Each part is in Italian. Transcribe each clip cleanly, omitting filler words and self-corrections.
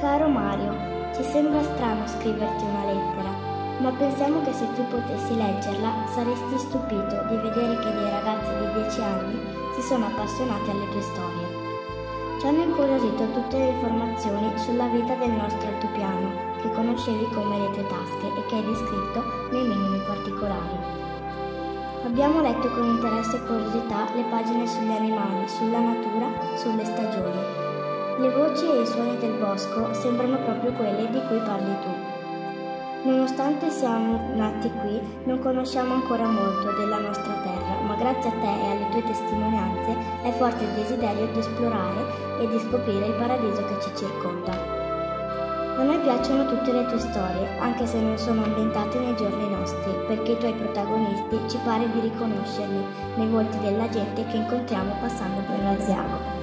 Caro Mario, ci sembra strano scriverti una lettera, ma pensiamo che se tu potessi leggerla saresti stupito di vedere che dei ragazzi di 10 anni si sono appassionati alle tue storie. Ci hanno incuriosito tutte le informazioni sulla vita del nostro altopiano, che conoscevi come le tue tasche e che hai descritto nei minimi particolari. Abbiamo letto con interesse e curiosità le pagine sugli animali, sulla natura, sulle stagioni. Le voci e i suoni del bosco sembrano proprio quelle di cui parli tu. Nonostante siamo nati qui, non conosciamo ancora molto della nostra terra, ma grazie a te e alle tue testimonianze è forte il desiderio di esplorare e di scoprire il paradiso che ci circonda. A noi piacciono tutte le tue storie, anche se non sono ambientate nei giorni nostri, perché i tuoi protagonisti ci pare di riconoscerli nei volti della gente che incontriamo passando per l'Asiago.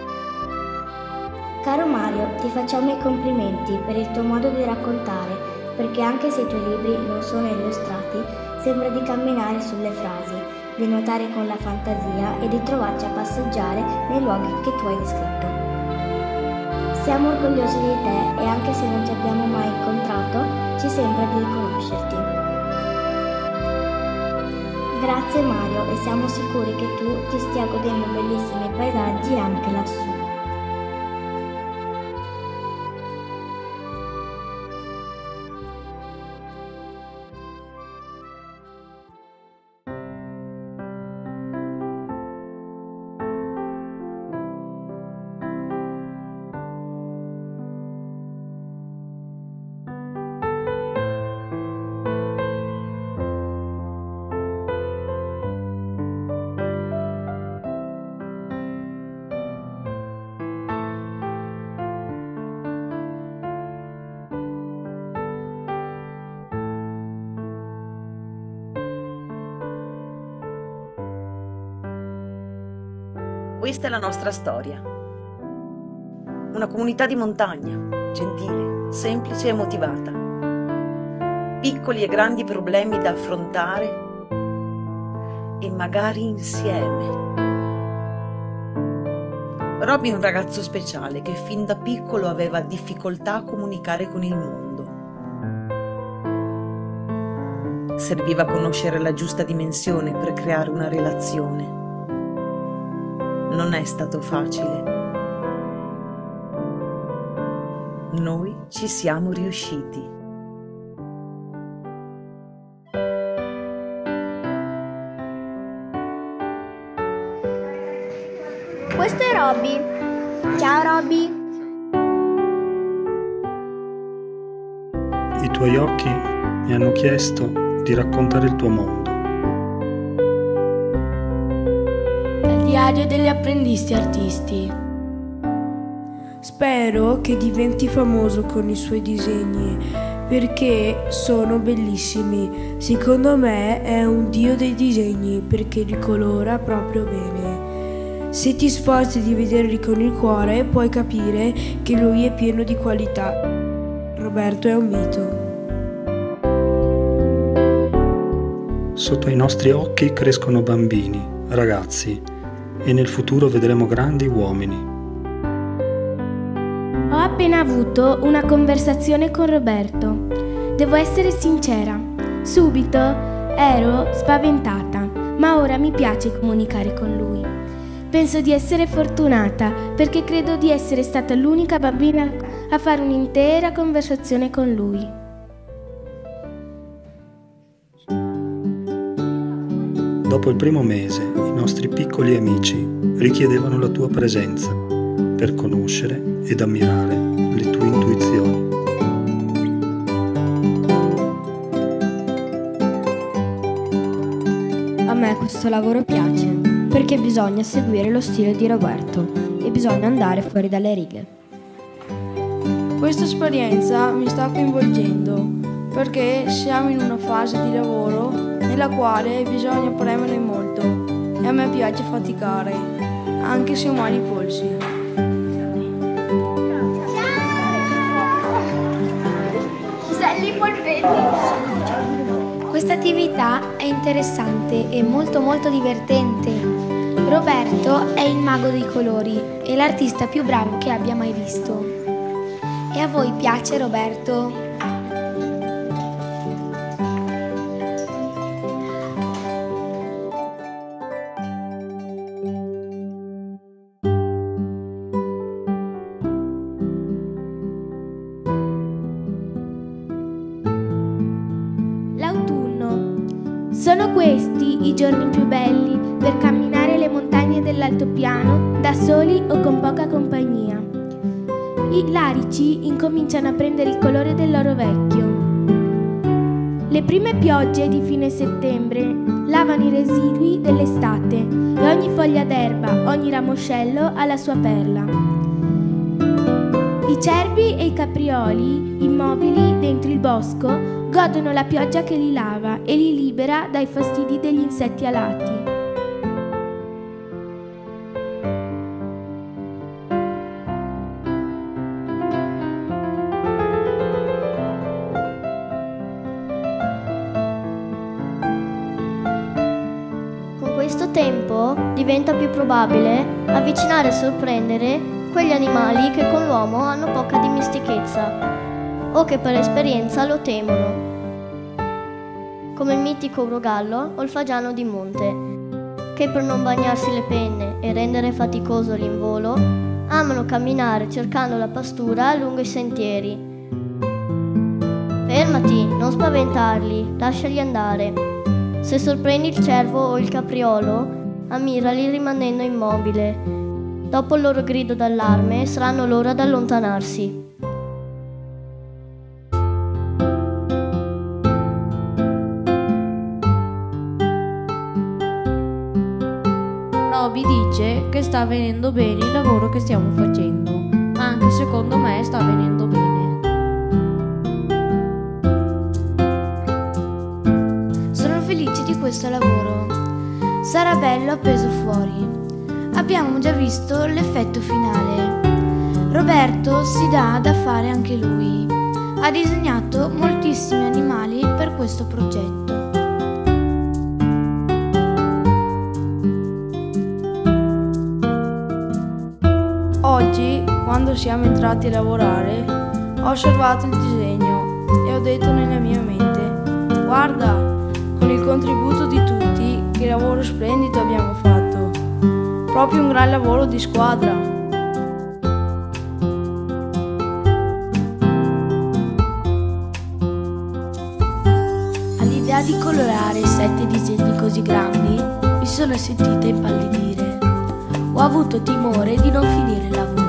Caro Mario, ti facciamo i complimenti per il tuo modo di raccontare, perché anche se i tuoi libri non sono illustrati, sembra di camminare sulle frasi, di nuotare con la fantasia e di trovarci a passeggiare nei luoghi che tu hai descritto. Siamo orgogliosi di te e anche se non ti abbiamo mai incontrato, ci sembra di riconoscerti. Grazie Mario e siamo sicuri che tu ti stia godendo bellissimi paesaggi anche lassù. Questa è la nostra storia. Una comunità di montagna, gentile, semplice e motivata. Piccoli e grandi problemi da affrontare e magari insieme. Robby è un ragazzo speciale che fin da piccolo aveva difficoltà a comunicare con il mondo. Serviva conoscere la giusta dimensione per creare una relazione. Non è stato facile. Noi ci siamo riusciti. Questo è Robby. Ciao Robby. I tuoi occhi mi hanno chiesto di raccontare il tuo mondo. Diario degli apprendisti artisti. Spero che diventi famoso con i suoi disegni perché sono bellissimi. Secondo me è un dio dei disegni perché li colora proprio bene. Se ti sforzi di vederli con il cuore puoi capire che lui è pieno di qualità. Roberto è un mito. Sotto i nostri occhi crescono bambini, ragazzi, e nel futuro vedremo grandi uomini. Ho appena avuto una conversazione con Roberto. Devo essere sincera. Subito ero spaventata, ma ora mi piace comunicare con lui. Penso di essere fortunata perché credo di essere stata l'unica bambina a fare un'intera conversazione con lui. Dopo il primo mese, i nostri piccoli amici richiedevano la tua presenza per conoscere ed ammirare le tue intuizioni. A me questo lavoro piace, perché bisogna seguire lo stile di Roberto e bisogna andare fuori dalle righe. Questa esperienza mi sta coinvolgendo, perché siamo in una fase di lavoro nella quale bisogna premere molto e a me piace faticare, anche se ho male i polsi. Uselli polpetti. Questa attività è interessante e molto divertente. Roberto è il mago dei colori e l'artista più bravo che abbia mai visto. E a voi piace, Roberto? Sono questi i giorni più belli per camminare le montagne dell'altopiano da soli o con poca compagnia. I larici incominciano a prendere il colore del loro vecchio. Le prime piogge di fine settembre lavano i residui dell'estate e ogni foglia d'erba, ogni ramoscello ha la sua perla. I cervi e i caprioli, immobili dentro il bosco, godono la pioggia che li lava e li libera dai fastidi degli insetti alati. Con questo tempo diventa più probabile avvicinare e sorprendere quegli animali che con l'uomo hanno poca dimestichezza o che per esperienza lo temono, come il mitico urogallo o il fagiano di monte, che per non bagnarsi le penne e rendere faticoso l'involo, amano camminare cercando la pastura lungo i sentieri. Fermati, non spaventarli, lasciali andare. Se sorprendi il cervo o il capriolo, ammirali rimanendo immobile. Dopo il loro grido d'allarme saranno loro ad allontanarsi. Roby dice che sta venendo bene il lavoro che stiamo facendo, ma anche secondo me sta venendo bene. Sono felice di questo lavoro. Sarà bello appeso fuori. Abbiamo già visto l'effetto finale. Roberto si dà da fare anche lui. Ha disegnato moltissimi animali per questo progetto. Oggi, quando siamo entrati a lavorare, ho osservato il disegno e ho detto nella mia mente: guarda, con il contributo di tutti, che lavoro splendido abbiamo fatto. Proprio un gran lavoro di squadra. All'idea di colorare 7 disegni così grandi, mi sono sentita impallidire. Ho avuto timore di non finire il lavoro.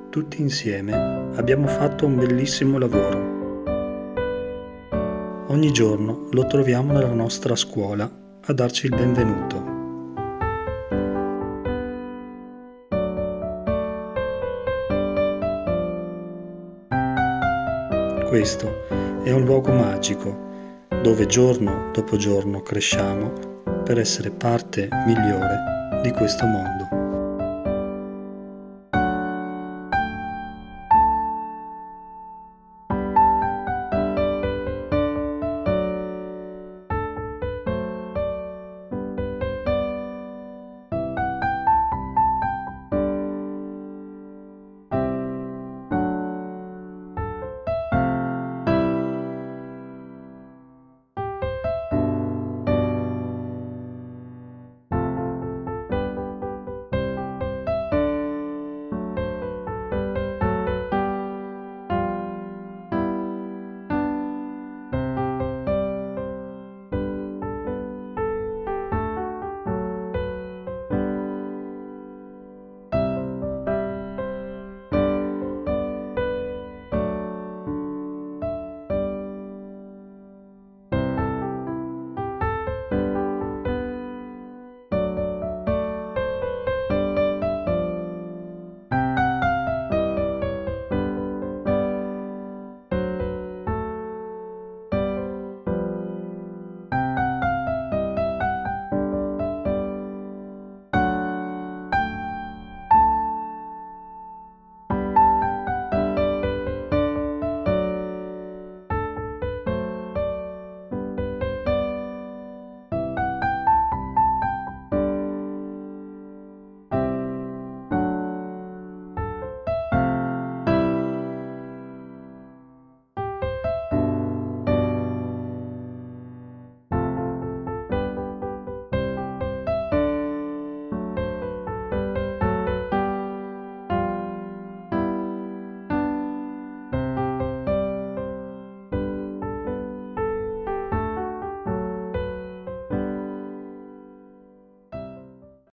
tutti insieme abbiamo fatto un bellissimo lavoro. Ogni giorno lo troviamo nella nostra scuola a darci il benvenuto. Questo è un luogo magico dove giorno dopo giorno cresciamo per essere parte migliore di questo mondo.